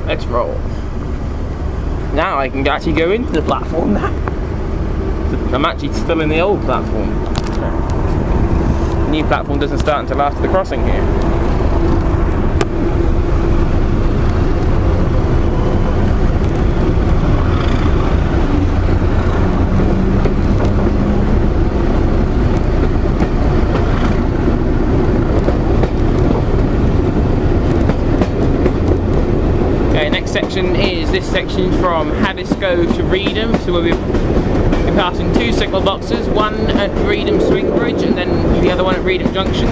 let's roll. Now I can actually go into the platform now. I'm actually still in the old platform. The new platform doesn't start until after the crossing here. Section is this section from Haddiscoe to Reedham, so we'll be passing two signal boxes, one at Reedham Swing Bridge and then the other one at Reedham Junction.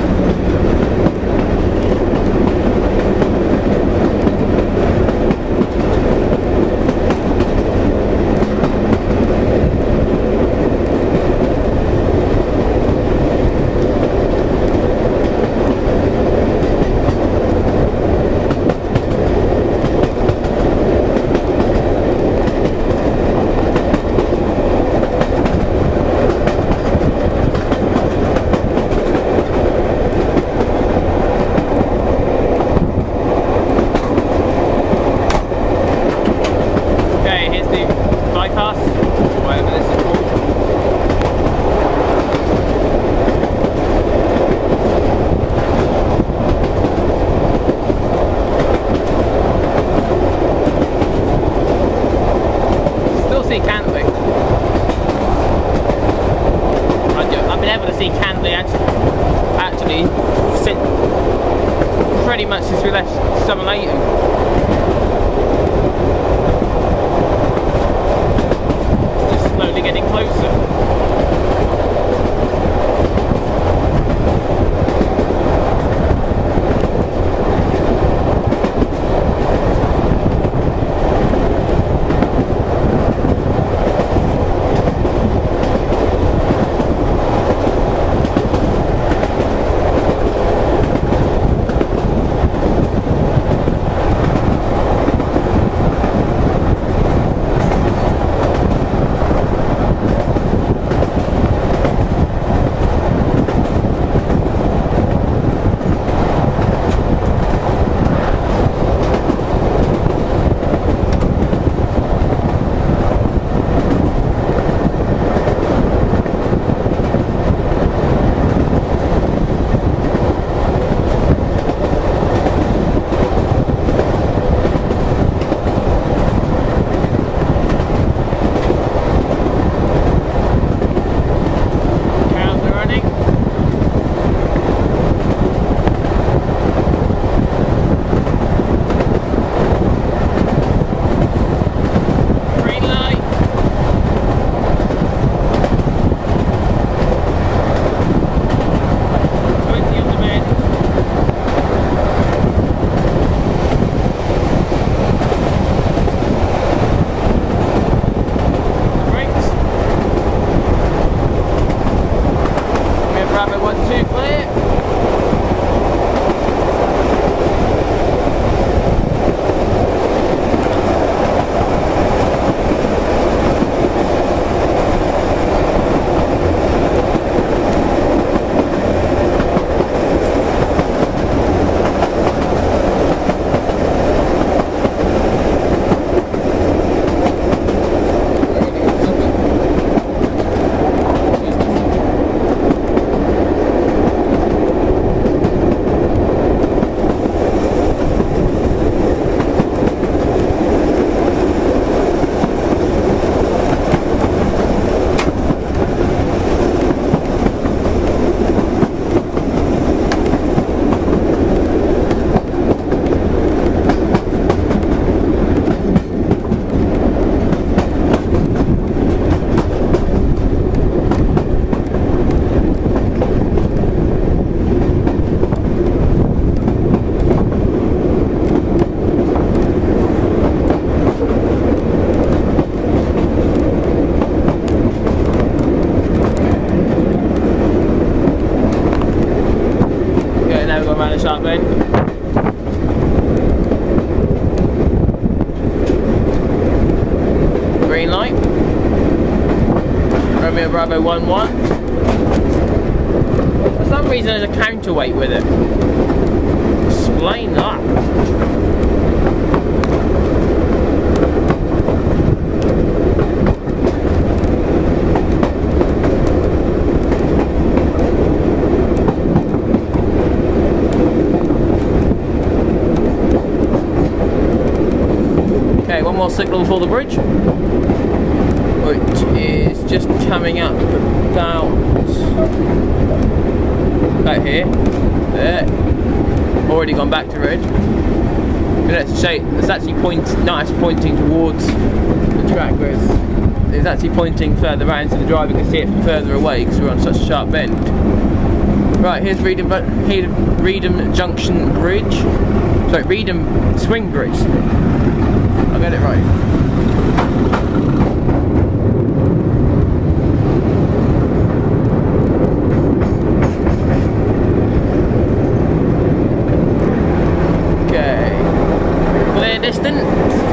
Pretty much since we left Somerleyton. Just slowly getting closer. Sharp bend. Green light. Romeo Bravo 1-1. For some reason there's a counterweight with it. Explain that. more signal before the bridge, which is just coming up about here. There. Already gone back to red. It's actually not actually pointing towards the track, whereas it's actually pointing further around so the driver can see it from further away because we're on such a sharp bend. Right, here's Reedham Junction Bridge. Sorry, Reedham Swing Bridge. I'll get it right. Distance.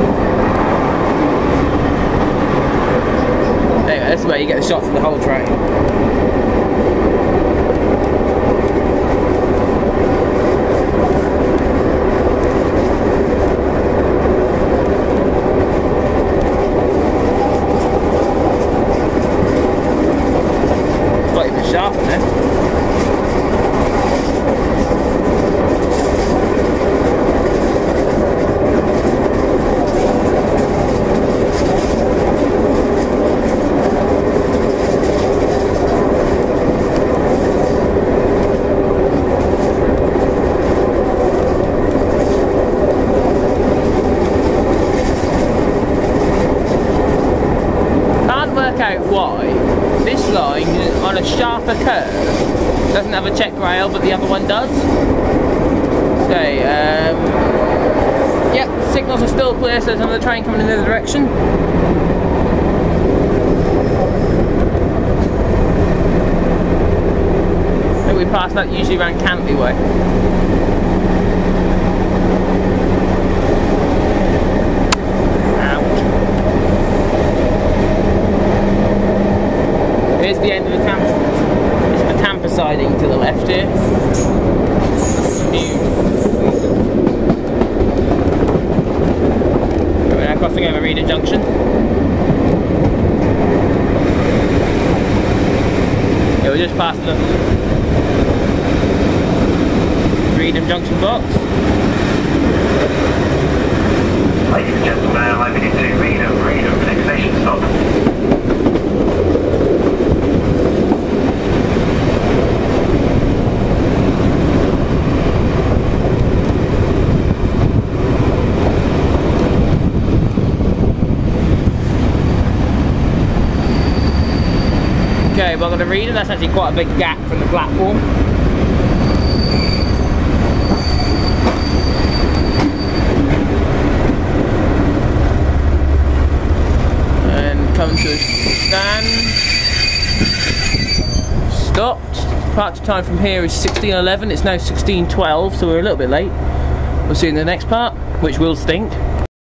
Anyway, this is where you get the shots of the whole train. Not even sharp in there. Out why this line on a sharper curve doesn't have a check rail but the other one does. Okay, yep, signals are still clear, so there's another train coming in the other direction. I think we pass that usually around Cantley way. Here's the end of the Tampa. It's the Tampa siding to the left here. We're now crossing over Reedham Junction. Yeah, we just passed the Reedham Junction box. Ladies and gentlemen, I'm heading to Reedham, next station stop. Okay, well, I'm going to Reedham. That's actually quite a big gap from the platform. And come to a stand. Stopped. Departure time from here is 16:11. It's now 16:12, so we're a little bit late. We'll see you in the next part, which will stink.